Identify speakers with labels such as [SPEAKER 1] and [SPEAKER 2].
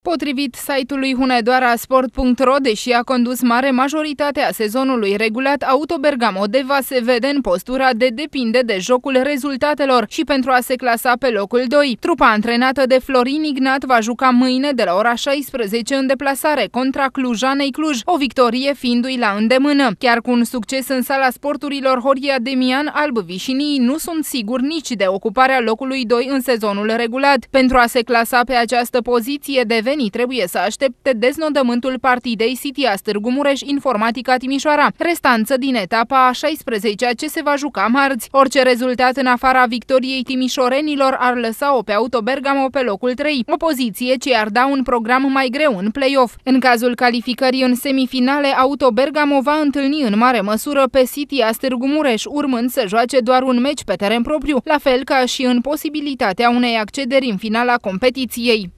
[SPEAKER 1] Potrivit site-ului hunedoarasport.ro, deși a condus mare majoritatea sezonului regulat, Auto Bergamo Deva se vede în postura de depinde de jocul rezultatelor și pentru a se clasa pe locul 2. Trupa antrenată de Florin Ignat va juca mâine de la ora 16 în deplasare contra Clujanei Cluj, o victorie fiindu-i la îndemână. Chiar cu un succes în sala sporturilor Horia Demian, alb-vișinii nu sunt siguri nici de ocuparea locului 2 în sezonul regulat. Pentru a se clasa pe această poziție, devenii trebuie să aștepte deznodământul partidei City Târgu Mureș Informatica Timișoara, restanță din etapa a 16-a ce se va juca marți. Orice rezultat în afara victoriei timișorenilor ar lăsa-o pe Auto Bergamo pe locul 3, o poziție ce ar da un program mai greu în play-off. În cazul calificării în semifinale, Auto Bergamo va întâlni în mare măsură pe City Târgu Mureș, urmând să joace doar un meci pe teren propriu, la fel ca și în posibilitatea unei accederi în finala competiției.